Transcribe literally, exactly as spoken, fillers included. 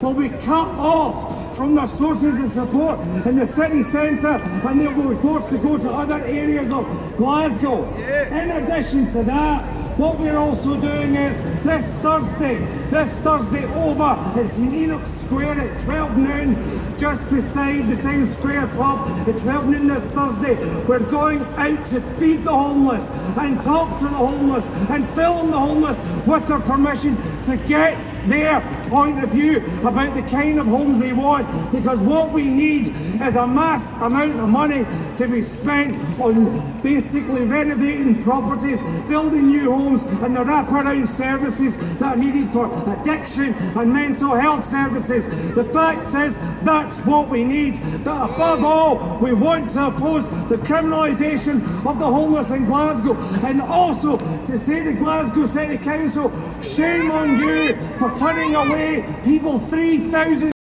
will be cut off from their sources of support in the city centre, and they will be forced to go to other areas of Glasgow. In addition to that, what we're also doing is this Thursday, this Thursday over at St Enoch Square at twelve noon, just beside the Times Square pub at twelve noon this Thursday, we're going out to feed the homeless and talk to the homeless and film the homeless with their permission to get their point of view about the kind of homes they want, because what we need is a mass amount of money to be spent on basically renovating properties, building new homes and the wraparound services that are needed for addiction and mental health services. The fact is, that's what we need. But above all, we want to oppose the criminalisation of the homeless in Glasgow, and also to say to Glasgow City Council, shame on you for turning away people three thousand